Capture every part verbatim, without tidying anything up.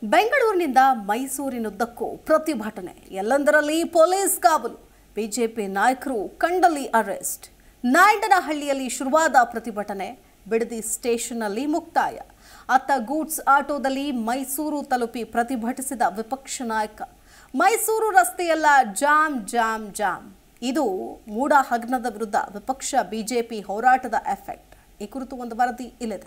ಬೆಂಗಳೂರಿನಿಂದ ಮೈಸೂರಿನುದ್ದಕ್ಕೂ ಪ್ರತಿಭಟನೆ, ಎಲ್ಲೆಂದರಲ್ಲಿ ಪೊಲೀಸ್ ಕಾವಲು, ಬಿಜೆಪಿ ನಾಯಕರು ಕಂಡಲ್ಲಿ ಅರೆಸ್ಟ್. ನಾಯಂಡನಹಳ್ಳಿಯಲ್ಲಿ ಶುರುವಾದ ಪ್ರತಿಭಟನೆ ಬಿಡದಿ ಸ್ಟೇಷನ್ನಲ್ಲಿ ಮುಕ್ತಾಯ. ಅತ್ತ ಗೂಡ್ಸ್ ಆಟೋದಲ್ಲಿ ಮೈಸೂರು ತಲುಪಿ ಪ್ರತಿಭಟಿಸಿದ ವಿಪಕ್ಷ ನಾಯಕ. ಮೈಸೂರು ರಸ್ತೆಯೆಲ್ಲ ಜಾಮ್ ಜಾಮ್ ಜಾಮ್. ಇದು ಮೂಡ ಹಗರಣದ ವಿರುದ್ಧ ವಿಪಕ್ಷ ಬಿಜೆಪಿ ಹೋರಾಟದ ಎಫೆಕ್ಟ್. ಈ ಕುರಿತು ಒಂದು ವರದಿ ಇಲ್ಲಿದೆ.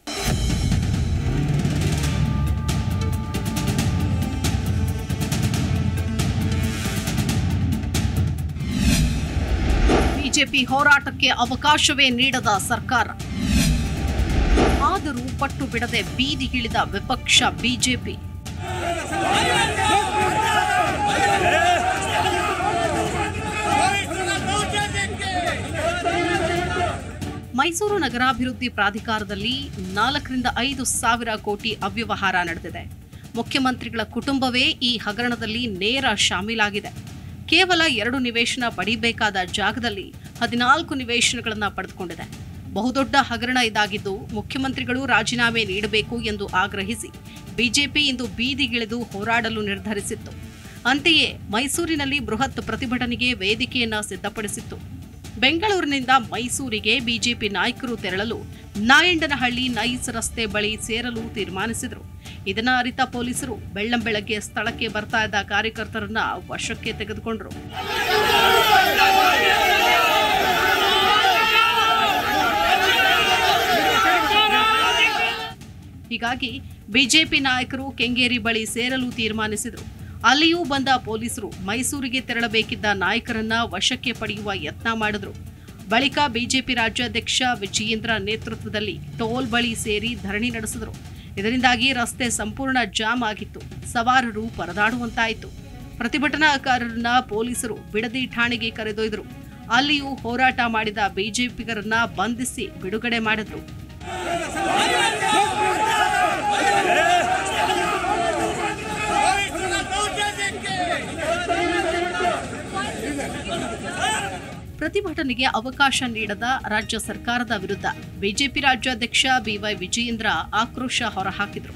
ಬಿಜೆಪಿ ಹೋರಾಟಕ್ಕೆ ಅವಕಾಶವೇ ನೀಡದ ಸರ್ಕಾರ, ಆದರೂ ಪಟ್ಟು ಬಿಡದೆ ಬೀದಿಗಿಳಿದ ವಿಪಕ್ಷ ಬಿಜೆಪಿ. ಮೈಸೂರು ನಗರಾಭಿವೃದ್ಧಿ ಪ್ರಾಧಿಕಾರದಲ್ಲಿ ನಾಲ್ಕರಿಂದ ಐದು ಸಾವಿರ ಕೋಟಿ ಅವ್ಯವಹಾರ ನಡೆದಿದೆ. ಮುಖ್ಯಮಂತ್ರಿಗಳ ಕುಟುಂಬವೇ ಈ ಹಗರಣದಲ್ಲಿ ನೇರ ಶಾಮೀಲಾಗಿದೆ. ಕೇವಲ ಎರಡು ನಿವೇಶನ ಪಡೆಯಬೇಕಾದ ಜಾಗದಲ್ಲಿ ಹದಿನಾಲ್ಕು ನಿವೇಶನಗಳನ್ನು ಪಡೆದುಕೊಂಡಿದೆ. ಬಹುದೊಡ್ಡ ಹಗರಣ ಇದಾಗಿದ್ದು ಮುಖ್ಯಮಂತ್ರಿಗಳು ರಾಜೀನಾಮೆ ನೀಡಬೇಕು ಎಂದು ಆಗ್ರಹಿಸಿ ಬಿಜೆಪಿ ಇಂದು ಬೀದಿಗಿಳಿದು ಹೋರಾಡಲು ನಿರ್ಧರಿಸಿತ್ತು. ಅಂತೆಯೇ ಮೈಸೂರಿನಲ್ಲಿ ಬೃಹತ್ ಪ್ರತಿಭಟನೆಗೆ ವೇದಿಕೆಯನ್ನ ಸಿದ್ಧಪಡಿಸಿತ್ತು. ಬೆಂಗಳೂರಿನಿಂದ ಮೈಸೂರಿಗೆ ಬಿಜೆಪಿ ನಾಯಕರು ತೆರಳಲು ನಾಯಂಡನಹಳ್ಳಿ ನೈಸ್ ರಸ್ತೆ ಬಳಿ ಸೇರಲು ತೀರ್ಮಾನಿಸಿದರು. ಇದನ್ನ ಅರಿತ ಪೊಲೀಸರು ಬೆಳ್ಳಂಬೆಳಗ್ಗೆ ಸ್ಥಳಕ್ಕೆ ಬರ್ತಾ ಇದ್ದ ಕಾರ್ಯಕರ್ತರನ್ನ ವಶಕ್ಕೆ ತೆಗೆದುಕೊಂಡರು. ಹೀಗಾಗಿ ಬಿಜೆಪಿ ನಾಯಕರು ಕೆಂಗೇರಿ ಬಳಿ ಸೇರಲು ತೀರ್ಮಾನಿಸಿದರು. ಅಲ್ಲಿಯೂ ಬಂದ ಪೊಲೀಸರು ಮೈಸೂರಿಗೆ ತೆರಳಬೇಕಿದ್ದ ನಾಯಕರನ್ನ ವಶಕ್ಕೆ ಪಡೆಯುವ ಯತ್ನ ಮಾಡಿದ್ರು. ಬಳಿಕ ಬಿಜೆಪಿ ರಾಜ್ಯಾಧ್ಯಕ್ಷ ವಿಜಯೇಂದ್ರ ನೇತೃತ್ವದಲ್ಲಿ ಟೋಲ್ ಬಳಿ ಸೇರಿ ಧರಣಿ ನಡೆಸಿದರು. ಇದರಿಂದಾಗಿ ರಸ್ತೆ ಸಂಪೂರ್ಣ ಜಾಮ್ ಆಗಿತ್ತು. ಸವಾರರು ಪರದಾಡುವಂತಾಯಿತು. ಪ್ರತಿಭಟನಾಕಾರರನ್ನ ಪೊಲೀಸರು ಬಿಡದಿ ಠಾಣೆಗೆ ಕರೆದೊಯ್ದರು. ಅಲ್ಲಿಯೂ ಹೋರಾಟ ಮಾಡಿದ ಬಿಜೆಪಿಗರನ್ನ ಬಂಧಿಸಿ ಬಿಡುಗಡೆ ಮಾಡಿದ್ರು. ಪ್ರತಿಭಟನೆಗೆ ಅವಕಾಶ ನೀಡದ ರಾಜ್ಯ ಸರ್ಕಾರದ ವಿರುದ್ಧ ಬಿಜೆಪಿ ರಾಜ್ಯಾಧ್ಯಕ್ಷ ಬಿವೈ ವಿಜಯೇಂದ್ರ ಆಕ್ರೋಶ ಹೊರಹಾಕಿದರು.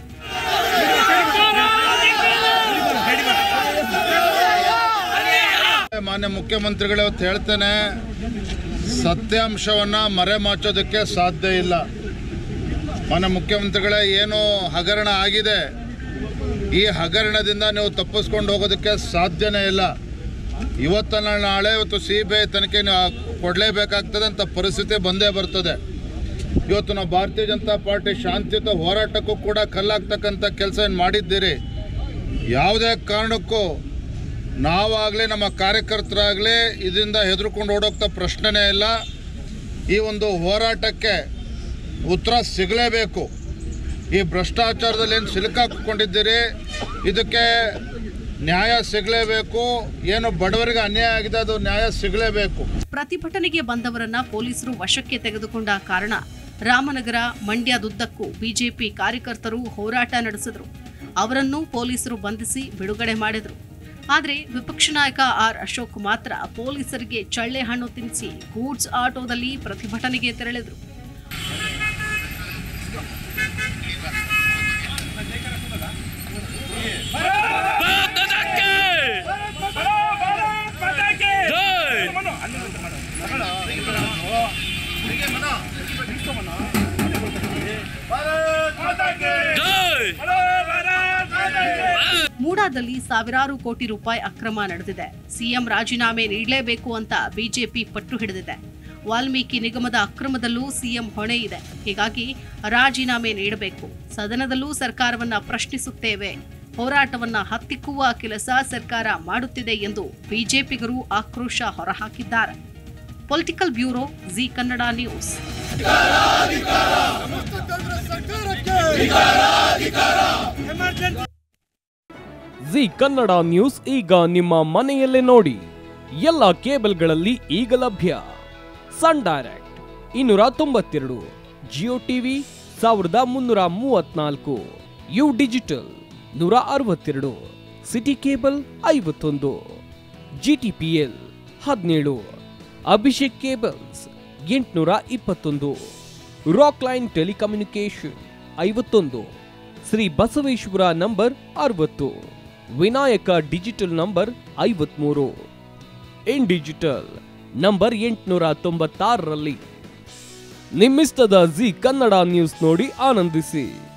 ಮಾನ್ಯ ಮುಖ್ಯಮಂತ್ರಿಗಳು ಹೇಳ್ತೇನೆ, ಸತ್ಯಾಂಶವನ್ನ ಮರೆಮಾಚೋದಕ್ಕೆ ಸಾಧ್ಯ ಇಲ್ಲ. ಮಾನ್ಯ ಮುಖ್ಯಮಂತ್ರಿಗಳೇ, ಏನು ಹಗರಣ ಆಗಿದೆ, ಈ ಹಗರಣದಿಂದ ನೀವು ತಪ್ಪಿಸ್ಕೊಂಡು ಹೋಗೋದಕ್ಕೆ ಸಾಧ್ಯನೇ ಇಲ್ಲ. ಇವತ್ತಲ್ಲ ನಾಳೆ ಇವತ್ತು ಸಿ ಬಿ ಐ ತನಿಖೆ ಕೊಡಲೇಬೇಕಾಗ್ತದೆ ಅಂತ ಪರಿಸ್ಥಿತಿ ಬಂದೇ ಬರ್ತದೆ. ಇವತ್ತು ನಾವು ಭಾರತೀಯ ಜನತಾ ಪಾರ್ಟಿ ಶಾಂತಿಯುತ ಹೋರಾಟಕ್ಕೂ ಕೂಡ ಕಲ್ಲಾಗ್ತಕ್ಕಂಥ ಕೆಲಸ ಏನು ಮಾಡಿದ್ದೀರಿ. ಯಾವುದೇ ಕಾರಣಕ್ಕೂ ನಾವಾಗಲಿ ನಮ್ಮ ಕಾರ್ಯಕರ್ತರಾಗಲಿ ಇದರಿಂದ ಹೆದರ್ಕೊಂಡು ಓಡೋಗ್ತಾ ಪ್ರಶ್ನೆನೇ ಇಲ್ಲ. ಈ ಒಂದು ಹೋರಾಟಕ್ಕೆ ಉತ್ತರ ಸಿಗಲೇಬೇಕು. ಈ ಭ್ರಷ್ಟಾಚಾರದಲ್ಲಿ ಏನು ಸಿಲುಕಾಕೊಂಡಿದ್ದೀರಿ, ಇದಕ್ಕೆ ನ್ಯಾಯ ಸಿಗಲೇಬೇಕು. ಏನು ಬಡವರಿಗೆ ಅನ್ಯಾಯ ಆಗಿದೆ, ಅದು ನ್ಯಾಯ ಸಿಗಲೇಬೇಕು. ಪ್ರತಿಭಟನೆಗೆ ಬಂದವರನ್ನ ಪೊಲೀಸರು ವಶಕ್ಕೆ ತೆಗೆದುಕೊಂಡ ಕಾರಣ ರಾಮನಗರ, ಮಂಡ್ಯದುದ್ದಕ್ಕೂ ಬಿಜೆಪಿ ಕಾರ್ಯಕರ್ತರು ಹೋರಾಟ ನಡೆಸಿದರು. ಅವರನ್ನು ಪೊಲೀಸರು ಬಂಧಿಸಿ ಬಿಡುಗಡೆ ಮಾಡಿದರು. ಆದರೆ ವಿಪಕ್ಷ ನಾಯಕ ಆರ್ ಅಶೋಕ್ ಮಾತ್ರ ಪೊಲೀಸರಿಗೆ ಚಳ್ಳೆ ಹಣ್ಣು ತಿನ್ನಿಸಿ ಗೂಡ್ಸ್ ಆಟೋದಲ್ಲಿ ಪ್ರತಿಭಟನೆಗೆ ತೆರಳಿದರು. ಮೂಡಾದಲ್ಲಿ ಸಾವಿರಾರು ಕೋಟಿ ರೂಪಾಯಿ ಅಕ್ರಮ ನಡೆದಿದೆ. ಸಿಎಂ ರಾಜೀನಾಮೆ ನೀಡಲೇಬೇಕು ಅಂತ ಬಿಜೆಪಿ ಪಟ್ಟು ಹಿಡಿದಿದೆ. ವಾಲ್ಮೀಕಿ ನಿಗಮದ ಅಕ್ರಮದಲ್ಲೂ ಸಿಎಂ ಹೊಣೆ ಇದೆ. ಹೀಗಾಗಿ ರಾಜೀನಾಮೆ ನೀಡಬೇಕು. ಸದನದಲ್ಲೂ ಸರ್ಕಾರವನ್ನ ಪ್ರಶ್ನಿಸುತ್ತೇವೆ. ಹೋರಾಟವನ್ನ ಹತ್ತಿಕ್ಕುವ ಕೆಲಸ ಸರ್ಕಾರ ಮಾಡುತ್ತಿದೆ ಎಂದು ಬಿಜೆಪಿಗರು ಆಕ್ರೋಶ ಹೊರಹಾಕಿದ್ದಾರೆ. Political bureau, Zee Kannada news. Zee Kannada news ಈಗ ನಿಮ್ಮ ಮನೆಯಲ್ಲೇ ನೋಡಿ. ಎಲ್ಲ ಕೇಬಲ್ಗಳಲ್ಲಿ ಈಗ ಲಭ್ಯ. ಸನ್ ಡೈರೆಕ್ಟ್ ಇನ್ನೂರ ತೊಂಬತ್ತೆರಡು, ಜಿಯೋ ಟಿವಿ ಸಾವಿರದ ಮುನ್ನೂರ ಮೂವತ್ನಾಲ್ಕು, ಯು ಡಿಜಿಟಲ್ ನೂರ ಅರವತ್ತೆರಡು, ಸಿಟಿ ಕೇಬಲ್ ಐವತ್ತೊಂದು, ಜಿಟಿಪಿಎಲ್ ಹದಿನೇಳು, ಅಭಿಷೇಕ್ ಕೇಬಲ್ಸ್ ಎಂಟುನೂರ ಇಪ್ಪತ್ತೊಂದು, ರಾಕ್ ಲೈನ್ ಟೆಲಿಕಮ್ಯುನಿಕೇಶನ್ ಐವತ್ತೊಂದು, ಶ್ರೀ ಬಸವೇಶ್ವರ ನಂಬರ್ ಅರವತ್ತು, ವಿನಾಯಕ ಡಿಜಿಟಲ್ ನಂಬರ್ ಐವತ್ಮೂರು, ಇನ್ ಡಿಜಿಟಲ್ ನಂಬರ್ ಎಂಟುನೂರ ತೊಂಬತ್ತಾರರಲ್ಲಿ. ನಿಮ್ಮಿಸ್ತದ ಜಿ ಕನ್ನಡ ನ್ಯೂಸ್ ನೋಡಿ ಆನಂದಿಸಿ.